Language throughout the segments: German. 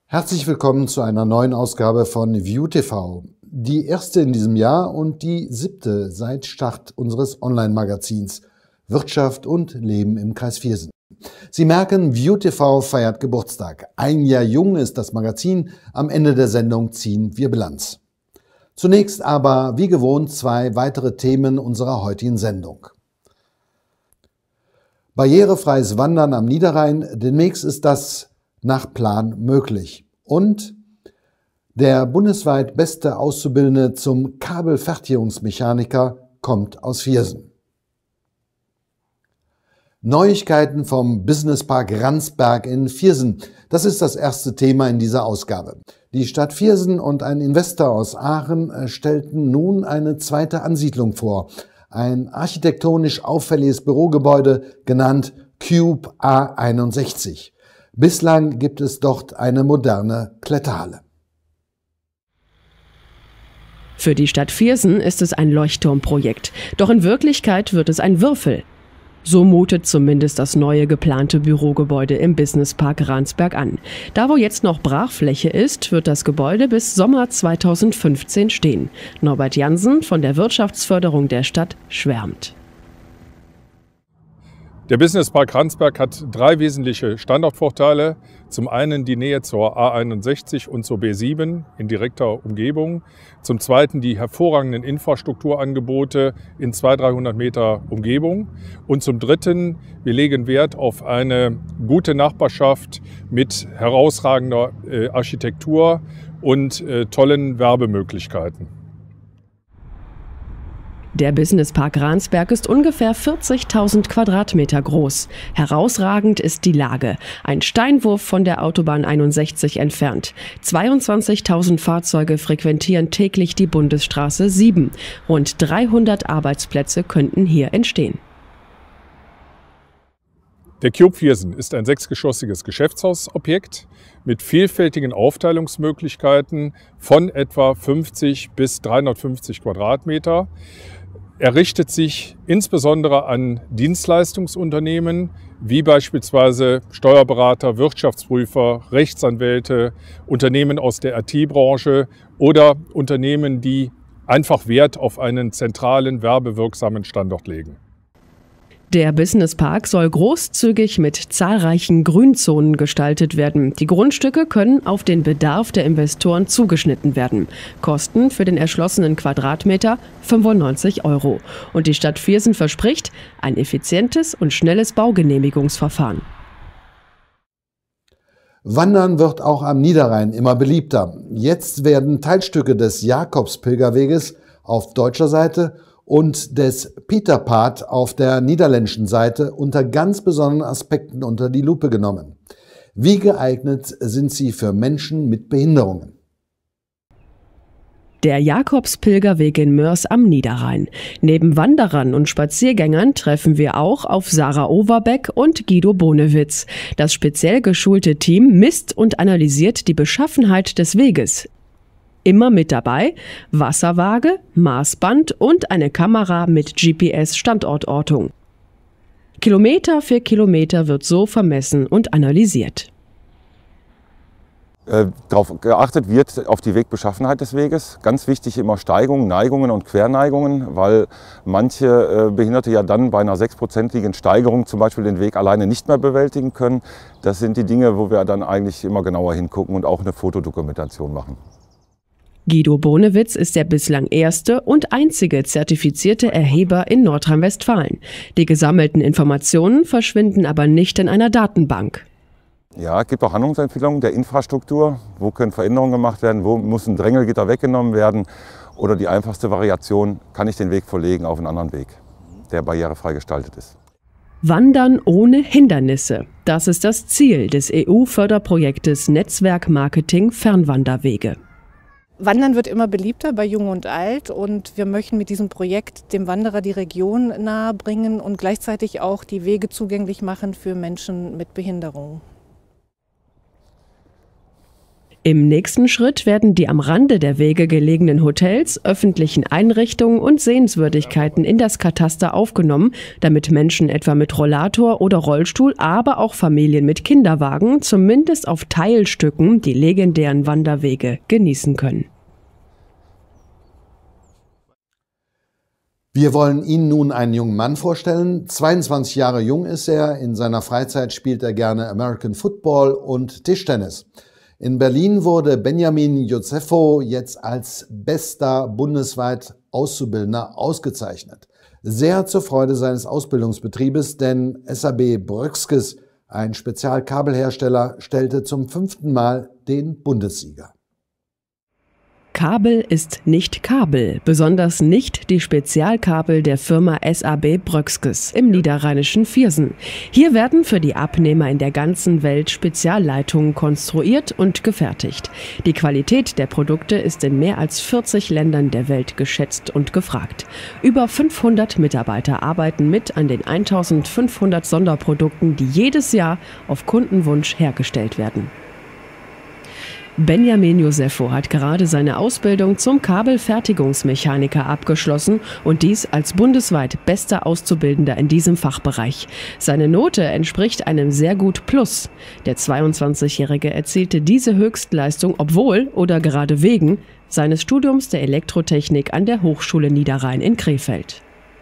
Herzlich willkommen zu einer neuen Ausgabe von ViewTV. Die erste in diesem Jahr und die 7. seit Start unseres Online-Magazins Wirtschaft und Leben im Kreis Viersen. Sie merken, ViewTV feiert Geburtstag. Ein Jahr jung ist das Magazin. Am Ende der Sendung ziehen wir Bilanz. Zunächst aber, wie gewohnt, 2 weitere Themen unserer heutigen Sendung. Barrierefreies Wandern am Niederrhein. Demnächst ist das nach Plan möglich. Und der bundesweit beste Auszubildende zum Kabelfertigungsmechaniker kommt aus Viersen. Neuigkeiten vom Businesspark Ransberg in Viersen. Das ist das erste Thema in dieser Ausgabe. Die Stadt Viersen und ein Investor aus Aachen stellten nun eine zweite Ansiedlung vor. Ein architektonisch auffälliges Bürogebäude, genannt Cube A61. Bislang gibt es dort eine moderne Kletterhalle. Für die Stadt Viersen ist es ein Leuchtturmprojekt. Doch in Wirklichkeit wird es ein Würfel. So mutet zumindest das neue geplante Bürogebäude im Businesspark Ransberg an. Da wo jetzt noch Brachfläche ist, wird das Gebäude bis Sommer 2015 stehen. Norbert Jansen von der Wirtschaftsförderung der Stadt schwärmt. Der Businesspark Ransberg hat 3 wesentliche Standortvorteile. Zum einen die Nähe zur A61 und zur B7 in direkter Umgebung. Zum zweiten die hervorragenden Infrastrukturangebote in 200-300 Meter Umgebung. Und zum dritten, wir legen Wert auf eine gute Nachbarschaft mit herausragender Architektur und tollen Werbemöglichkeiten. Der Businesspark Ransberg ist ungefähr 40.000 Quadratmeter groß. Herausragend ist die Lage. Ein Steinwurf von der Autobahn 61 entfernt. 22.000 Fahrzeuge frequentieren täglich die Bundesstraße 7. Rund 300 Arbeitsplätze könnten hier entstehen. Der Cube Viersen ist ein 6-geschossiges Geschäftshausobjekt mit vielfältigen Aufteilungsmöglichkeiten von etwa 50 bis 350 Quadratmeter. Er richtet sich insbesondere an Dienstleistungsunternehmen wie beispielsweise Steuerberater, Wirtschaftsprüfer, Rechtsanwälte, Unternehmen aus der IT-Branche oder Unternehmen, die einfach Wert auf einen zentralen, werbewirksamen Standort legen. Der Businesspark soll großzügig mit zahlreichen Grünzonen gestaltet werden. Die Grundstücke können auf den Bedarf der Investoren zugeschnitten werden. Kosten für den erschlossenen Quadratmeter 95 €. Und die Stadt Viersen verspricht ein effizientes und schnelles Baugenehmigungsverfahren. Wandern wird auch am Niederrhein immer beliebter. Jetzt werden Teilstücke des Jakobspilgerweges auf deutscher Seite und des Pieterpad auf der niederländischen Seite unter ganz besonderen Aspekten unter die Lupe genommen. Wie geeignet sind sie für Menschen mit Behinderungen? Der Jakobspilgerweg in Moers am Niederrhein. Neben Wanderern und Spaziergängern treffen wir auch auf Sarah Overbeck und Guido Bonewitz. Das speziell geschulte Team misst und analysiert die Beschaffenheit des Weges. Immer mit dabei Wasserwaage, Maßband und eine Kamera mit GPS-Standortortung. Kilometer für Kilometer wird so vermessen und analysiert. Darauf geachtet wird auf die Wegbeschaffenheit des Weges. Ganz wichtig immer Steigungen, Neigungen und Querneigungen, weil manche Behinderte ja dann bei einer 6%igen Steigerung zum Beispiel den Weg alleine nicht mehr bewältigen können. Das sind die Dinge, wo wir dann eigentlich immer genauer hingucken und auch eine Fotodokumentation machen. Guido Bonewitz ist der bislang erste und einzige zertifizierte Erheber in Nordrhein-Westfalen. Die gesammelten Informationen verschwinden aber nicht in einer Datenbank. Ja, es gibt auch Handlungsempfehlungen der Infrastruktur. Wo können Veränderungen gemacht werden? Wo muss ein Drängelgitter weggenommen werden? Oder die einfachste Variation, kann ich den Weg verlegen auf einen anderen Weg, der barrierefrei gestaltet ist. Wandern ohne Hindernisse. Das ist das Ziel des EU-Förderprojektes Netzwerk Marketing Fernwanderwege. Wandern wird immer beliebter bei Jung und Alt und wir möchten mit diesem Projekt dem Wanderer die Region nahebringen und gleichzeitig auch die Wege zugänglich machen für Menschen mit Behinderung. Im nächsten Schritt werden die am Rande der Wege gelegenen Hotels, öffentlichen Einrichtungen und Sehenswürdigkeiten in das Kataster aufgenommen, damit Menschen etwa mit Rollator oder Rollstuhl, aber auch Familien mit Kinderwagen zumindest auf Teilstücken die legendären Wanderwege genießen können. Wir wollen Ihnen nun einen jungen Mann vorstellen. 22 Jahre jung ist er. In seiner Freizeit spielt er gerne American Football und Tischtennis. In Berlin wurde Benjamin Josepho jetzt als bester bundesweit Auszubildender ausgezeichnet. Sehr zur Freude seines Ausbildungsbetriebes, denn SAB Bröckskes, ein Spezialkabelhersteller, stellte zum 5. Mal den Bundessieger. Kabel ist nicht Kabel, besonders nicht die Spezialkabel der Firma SAB Bröckskes im niederrheinischen Viersen. Hier werden für die Abnehmer in der ganzen Welt Spezialleitungen konstruiert und gefertigt. Die Qualität der Produkte ist in mehr als 40 Ländern der Welt geschätzt und gefragt. Über 500 Mitarbeiter arbeiten mit an den 1500 Sonderprodukten, die jedes Jahr auf Kundenwunsch hergestellt werden. Benjamin Josepho hat gerade seine Ausbildung zum Kabelfertigungsmechaniker abgeschlossen und dies als bundesweit bester Auszubildender in diesem Fachbereich. Seine Note entspricht einem sehr gut Plus. Der 22-Jährige erzielte diese Höchstleistung obwohl oder gerade wegen seines Studiums der Elektrotechnik an der Hochschule Niederrhein in Krefeld.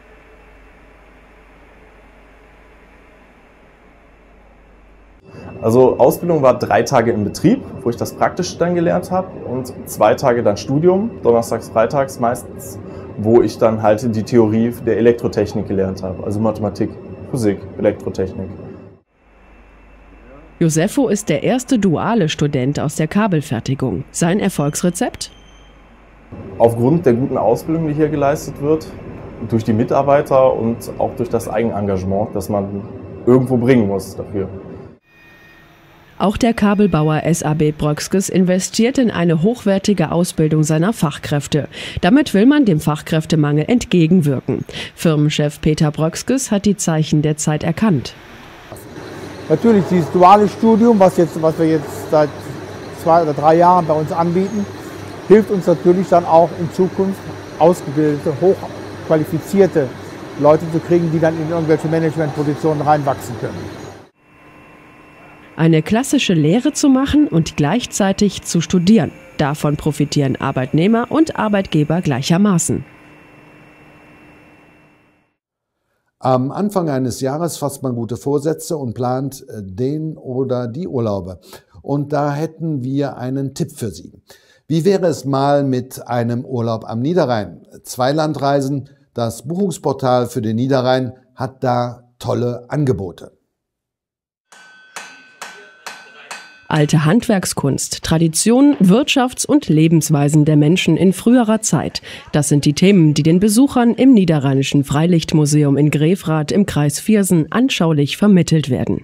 Also Ausbildung war 3 Tage im Betrieb, wo ich das Praktische dann gelernt habe und 2 Tage dann Studium, donnerstags, freitags meistens, wo ich dann halt die Theorie der Elektrotechnik gelernt habe, also Mathematik, Physik, Elektrotechnik. Josepho ist der erste duale Student aus der Kabelfertigung. Sein Erfolgsrezept? Aufgrund der guten Ausbildung, die hier geleistet wird, durch die Mitarbeiter und auch durch das Eigenengagement, das man irgendwo bringen muss dafür. Auch der Kabelbauer SAB Bröckskes investiert in eine hochwertige Ausbildung seiner Fachkräfte. Damit will man dem Fachkräftemangel entgegenwirken. Firmenchef Peter Bröckskes hat die Zeichen der Zeit erkannt. Natürlich dieses duale Studium, was wir jetzt seit 2 oder 3 Jahren bei uns anbieten, hilft uns natürlich dann auch in Zukunft ausgebildete, hochqualifizierte Leute zu kriegen, die dann in irgendwelche Managementpositionen reinwachsen können. Eine klassische Lehre zu machen und gleichzeitig zu studieren. Davon profitieren Arbeitnehmer und Arbeitgeber gleichermaßen. Am Anfang eines Jahres fasst man gute Vorsätze und plant den oder die Urlaube. Und da hätten wir einen Tipp für Sie. Wie wäre es mal mit einem Urlaub am Niederrhein? Zweilandreisen, das Buchungsportal für den Niederrhein hat da tolle Angebote. Alte Handwerkskunst, Traditionen, Wirtschafts- und Lebensweisen der Menschen in früherer Zeit. Das sind die Themen, die den Besuchern im Niederrheinischen Freilichtmuseum in Grefrath im Kreis Viersen anschaulich vermittelt werden.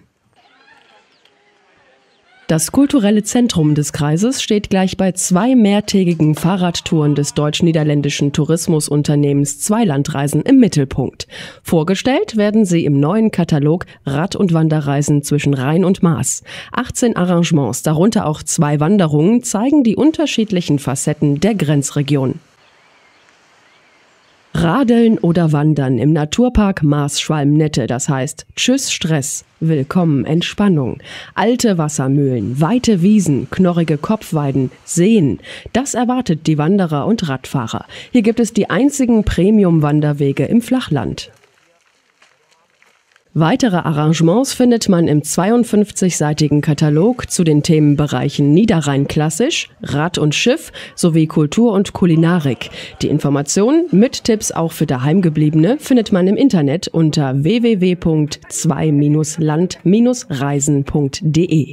Das kulturelle Zentrum des Kreises steht gleich bei 2 mehrtägigen Fahrradtouren des deutsch-niederländischen Tourismusunternehmens Zweilandreisen im Mittelpunkt. Vorgestellt werden sie im neuen Katalog Rad- und Wanderreisen zwischen Rhein und Maas. 18 Arrangements, darunter auch 2 Wanderungen, zeigen die unterschiedlichen Facetten der Grenzregion. Radeln oder Wandern im Naturpark Maas-Schwalm-Nette, das heißt Tschüss Stress, willkommen Entspannung. Alte Wassermühlen, weite Wiesen, knorrige Kopfweiden, Seen, das erwartet die Wanderer und Radfahrer. Hier gibt es die einzigen Premium-Wanderwege im Flachland. Weitere Arrangements findet man im 52-seitigen Katalog zu den Themenbereichen Niederrhein klassisch, Rad und Schiff sowie Kultur und Kulinarik. Die Informationen mit Tipps auch für Daheimgebliebene findet man im Internet unter www.2-land-reisen.de.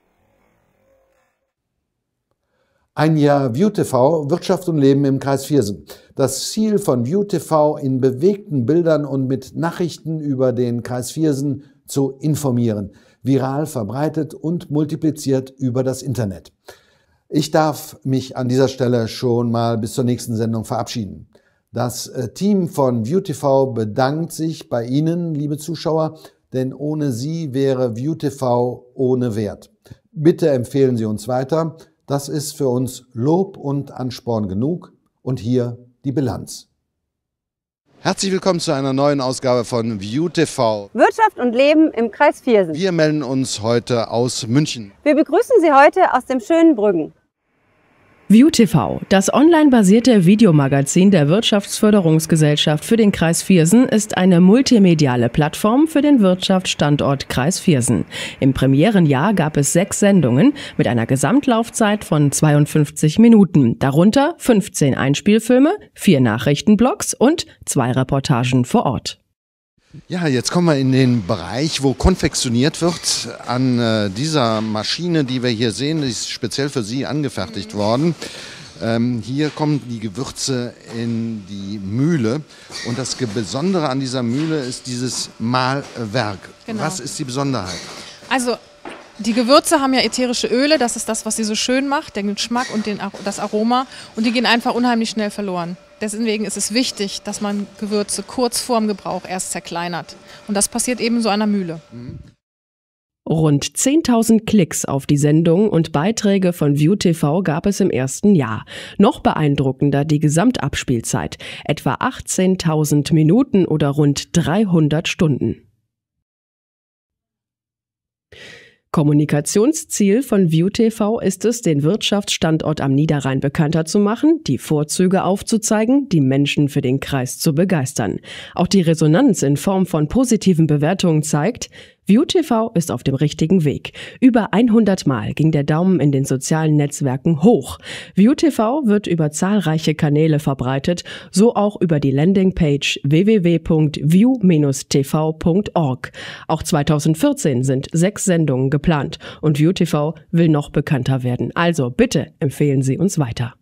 Ein Jahr ViewTV, Wirtschaft und Leben im Kreis Viersen. Das Ziel von ViewTV, in bewegten Bildern und mit Nachrichten über den Kreis Viersen zu informieren, viral verbreitet und multipliziert über das Internet. Ich darf mich an dieser Stelle schon mal bis zur nächsten Sendung verabschieden. Das Team von ViewTV bedankt sich bei Ihnen, liebe Zuschauer, denn ohne Sie wäre ViewTV ohne Wert. Bitte empfehlen Sie uns weiter. Das ist für uns Lob und Ansporn genug. Und hier die Bilanz. Herzlich willkommen zu einer neuen Ausgabe von ViewTV. Wirtschaft und Leben im Kreis Viersen. Wir melden uns heute aus München. Wir begrüßen Sie heute aus dem schönen Brüggen. ViewTV, das online-basierte Videomagazin der Wirtschaftsförderungsgesellschaft für den Kreis Viersen, ist eine multimediale Plattform für den Wirtschaftsstandort Kreis Viersen. Im Premierenjahr gab es 6 Sendungen mit einer Gesamtlaufzeit von 52 Minuten, darunter 15 Einspielfilme, 4 Nachrichtenblocks und 2 Reportagen vor Ort. Ja, jetzt kommen wir in den Bereich, wo konfektioniert wird an dieser Maschine, die wir hier sehen. Die ist speziell für Sie angefertigt worden. Hier kommen die Gewürze in die Mühle. Und das Besondere an dieser Mühle ist dieses Mahlwerk. Genau. Was ist die Besonderheit? Also die Gewürze haben ja ätherische Öle, das ist das, was sie so schön macht, den Geschmack und das Aroma. Und die gehen einfach unheimlich schnell verloren. Deswegen ist es wichtig, dass man Gewürze kurz vorm Gebrauch erst zerkleinert. Und das passiert eben in so einer Mühle. Rund 10.000 Klicks auf die Sendung und Beiträge von ViewTV gab es im ersten Jahr. Noch beeindruckender die Gesamtabspielzeit, etwa 18.000 Minuten oder rund 300 Stunden. Kommunikationsziel von ViewTV ist es, den Wirtschaftsstandort am Niederrhein bekannter zu machen, die Vorzüge aufzuzeigen, die Menschen für den Kreis zu begeistern. Auch die Resonanz in Form von positiven Bewertungen zeigt, ViewTV ist auf dem richtigen Weg. Über 100 Mal ging der Daumen in den sozialen Netzwerken hoch. ViewTV wird über zahlreiche Kanäle verbreitet, so auch über die Landingpage www.view-tv.org. Auch 2014 sind 6 Sendungen geplant und ViewTV will noch bekannter werden. Also bitte empfehlen Sie uns weiter.